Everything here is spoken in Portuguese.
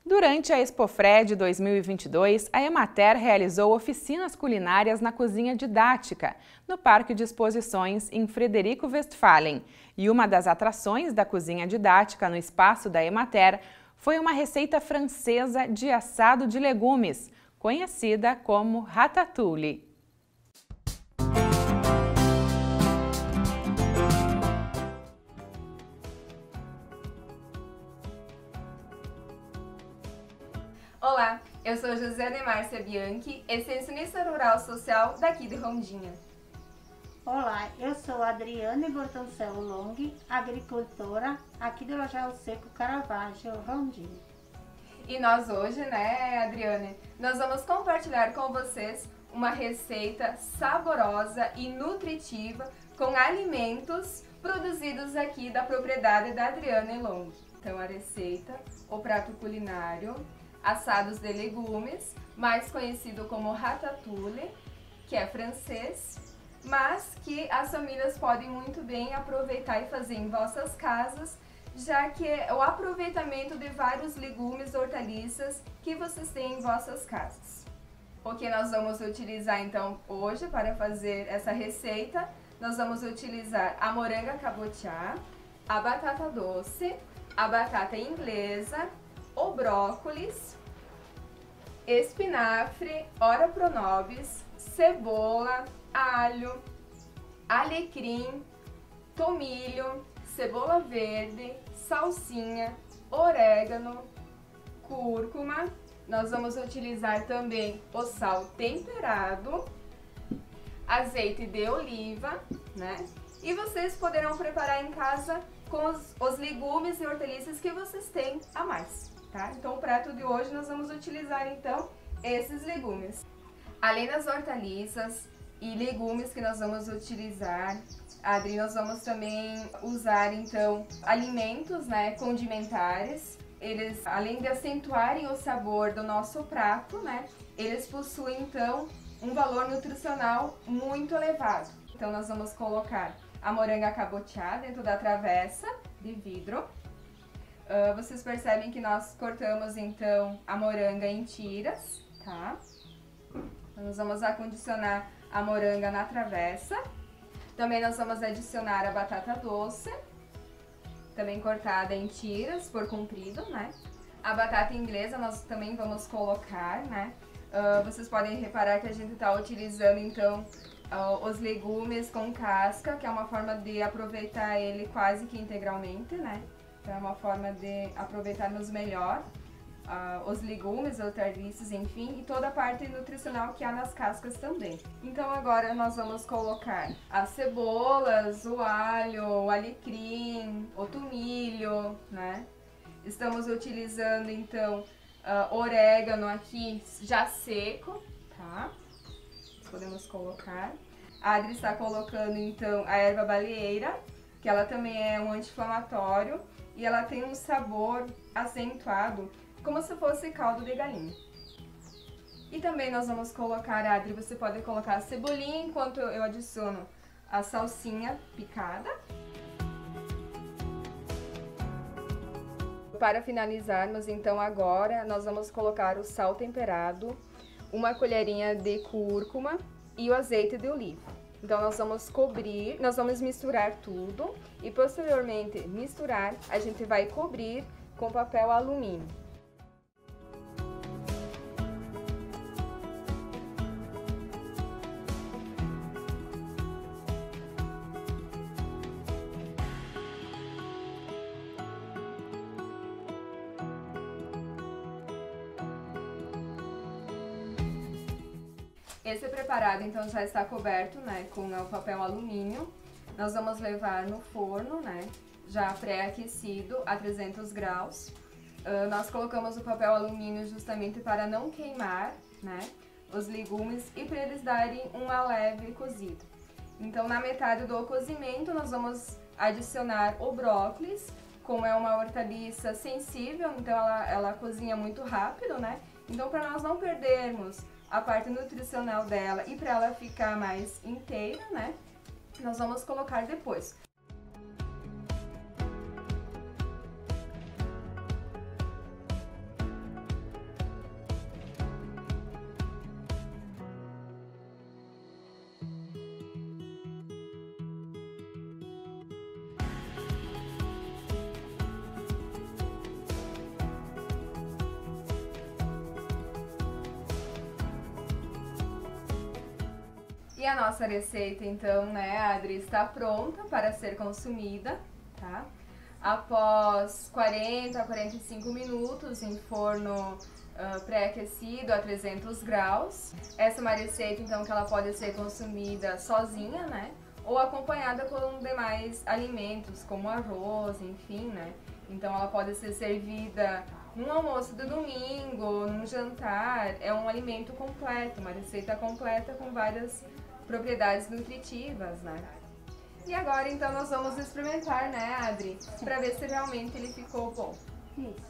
Durante a Expofred 2022, a Emater realizou oficinas culinárias na cozinha didática, no Parque de Exposições em Frederico Westphalen. E uma das atrações da cozinha didática no espaço da Emater foi uma receita francesa de assado de legumes, conhecida como ratatouille. Olá, eu sou Josiane Márcia Bianchi, extensionista rural social daqui de Rondinha. Olá, eu sou Adriane Bortoncelo Long, agricultora aqui do Lajeado Seco Caravaggio, Rondinha. E nós hoje, né, Adriane, nós vamos compartilhar com vocês uma receita saborosa e nutritiva com alimentos produzidos aqui da propriedade da Adriane Long. Então a receita, o prato culinário, assados de legumes, mais conhecido como ratatouille, que é francês, mas que as famílias podem muito bem aproveitar e fazer em vossas casas, já que é o aproveitamento de vários legumes, hortaliças que vocês têm em vossas casas. O que nós vamos utilizar então hoje para fazer essa receita, nós vamos utilizar a moranga cabotiá, a batata doce, a batata inglesa, o brócolis, espinafre, ora pro nobis, cebola, alho, alecrim, tomilho, cebola verde, salsinha, orégano, cúrcuma. Nós vamos utilizar também o sal temperado, azeite de oliva, né? E vocês poderão preparar em casa com os legumes e hortaliças que vocês têm a mais, tá? Então o prato de hoje nós vamos utilizar então esses legumes. Além das hortaliças e legumes que nós vamos utilizar, Adri, nós vamos também usar então alimentos, né, condimentares. Eles, além de acentuarem o sabor do nosso prato, né, eles possuem então um valor nutricional muito elevado. Então nós vamos colocar a moranga cabotiá dentro da travessa de vidro. Vocês percebem que nós cortamos então a moranga em tiras, tá? Então, nós vamos acondicionar a moranga na travessa. Também nós vamos adicionar a batata doce, também cortada em tiras por comprido, né? A batata inglesa nós também vamos colocar, né? Vocês podem reparar que a gente está utilizando então os legumes com casca, que é uma forma de aproveitar ele quase que integralmente, né? Então é uma forma de aproveitarmos melhor os legumes, hortaliças, enfim, e toda a parte nutricional que há nas cascas também. Então agora nós vamos colocar as cebolas, o alho, o alecrim, o tomilho, né? Estamos utilizando então orégano aqui já seco, tá? Podemos colocar. A Adri está colocando então a erva baleeira, que ela também é um anti-inflamatório e ela tem um sabor acentuado, como se fosse caldo de galinha. E também nós vamos colocar, Adri, você pode colocar a cebolinha enquanto eu adiciono a salsinha picada. Para finalizarmos, então agora nós vamos colocar o sal temperado, uma colherinha de cúrcuma e o azeite de oliva. Então nós vamos cobrir, nós vamos misturar tudo e posteriormente misturar, a gente vai cobrir com papel alumínio. Esse preparado então já está coberto, né, com o papel alumínio. Nós vamos levar no forno, né, já pré-aquecido a 300 graus. Nós colocamos o papel alumínio justamente para não queimar, né, os legumes e para eles darem uma leve cozida. Então na metade do cozimento nós vamos adicionar o brócolis, como é uma hortaliça sensível, então ela cozinha muito rápido, né? Então para nós não perdermos a parte nutricional dela e para ela ficar mais inteira, né? Nós vamos colocar depois. E a nossa receita, então, né, Adri, está pronta para ser consumida, tá? Após 40 a 45 minutos em forno pré-aquecido a 300 graus. Essa é uma receita, então, que ela pode ser consumida sozinha, né? Ou acompanhada com demais alimentos, como arroz, enfim, né? Então, ela pode ser servida num almoço do domingo, num jantar. É um alimento completo, uma receita completa com várias propriedades nutritivas, né? E agora, então, nós vamos experimentar, né, Adri? Para ver se realmente ele ficou bom. Isso.